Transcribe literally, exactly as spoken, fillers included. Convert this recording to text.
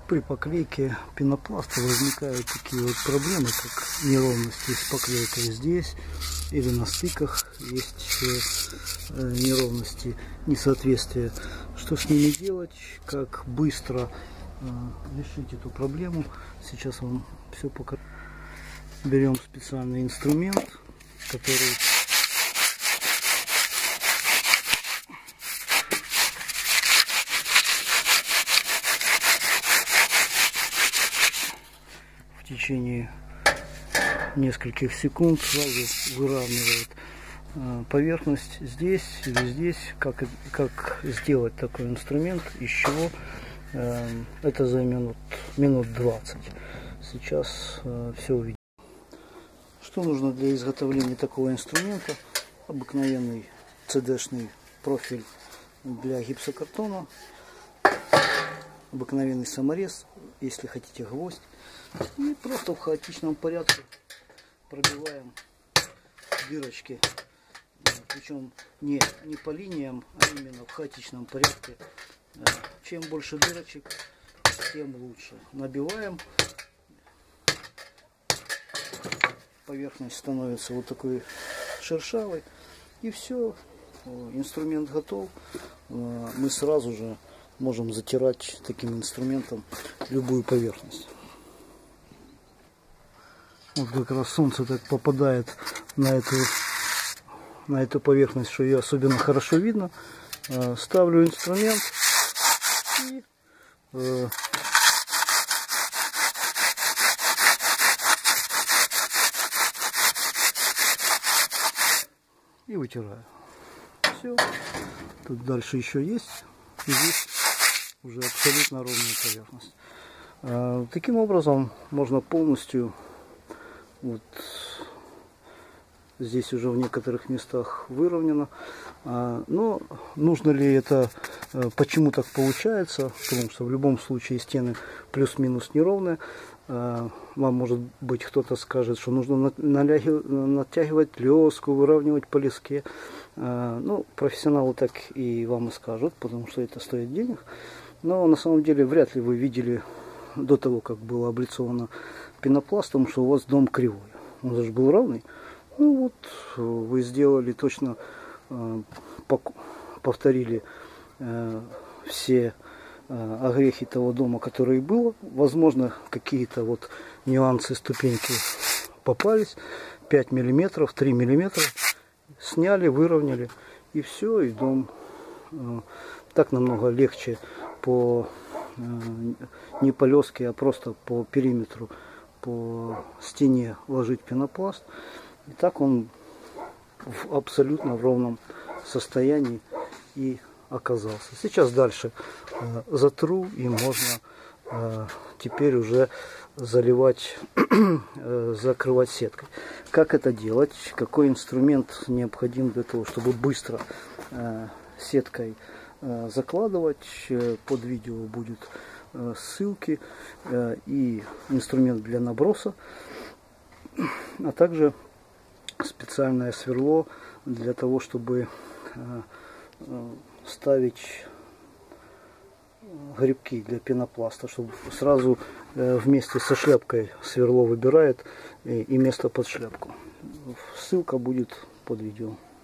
При поклейке пенопласта возникают такие вот проблемы, как неровности с поклейкой здесь или на стыках. Есть э, неровности, несоответствия. Что с ними делать, как быстро э, решить эту проблему, сейчас вам все покажу. Берем специальный инструмент, который в течение нескольких секунд сразу выравнивает э, поверхность здесь или здесь. Как, как сделать такой инструмент, из чего, э, это займет минут двадцать. Сейчас э, все увидим. Что нужно для изготовления такого инструмента? Обыкновенный цэ-дэ-шный профиль для гипсокартона, обыкновенный саморез, если хотите гвоздь, и просто в хаотичном порядке пробиваем дырочки, причем не, не по линиям, а именно в хаотичном порядке. Чем больше дырочек, тем лучше. Набиваем, поверхность становится вот такой шершавой, и все, инструмент готов. Мы сразу же можем затирать таким инструментом любую поверхность. Вот как раз солнце так попадает на эту, на эту поверхность, что ее особенно хорошо видно. Ставлю инструмент и э, и вытираю. Все. Тут дальше еще есть. И здесь уже абсолютно ровная поверхность. А, таким образом можно полностью, вот здесь уже в некоторых местах выровнено. А, но нужно ли это, почему так получается? Потому что в любом случае стены плюс-минус неровные. Вам, может быть, кто-то скажет, что нужно натягивать леску, выравнивать по леске. Ну, профессионалы так и вам и скажут, потому что это стоит денег. Но на самом деле вряд ли вы видели до того, как было облицовано пенопластом, что у вас дом кривой. Он же был ровный. Ну вот, вы сделали точно, повторили все огрехи того дома, который было. Возможно, какие-то вот нюансы, ступеньки попались. пять миллиметров, три миллиметра. Сняли, выровняли. И все, и дом э, так намного легче по э, не по леске, а просто по периметру, по стене ложить пенопласт. И так он в абсолютно ровном состоянии и оказался. Сейчас дальше э, затру, и можно э, теперь уже заливать, э, закрывать сеткой. Как это делать? Какой инструмент необходим для того, чтобы быстро э, сеткой э, закладывать? Под видео будут э, ссылки э, и инструмент для наброса, а также специальное сверло для того, чтобы э, э, ставить грибки для пенопласта, чтобы сразу э, вместе со шляпкой сверло выбирает и, и место под шляпку. Ссылка будет под видео.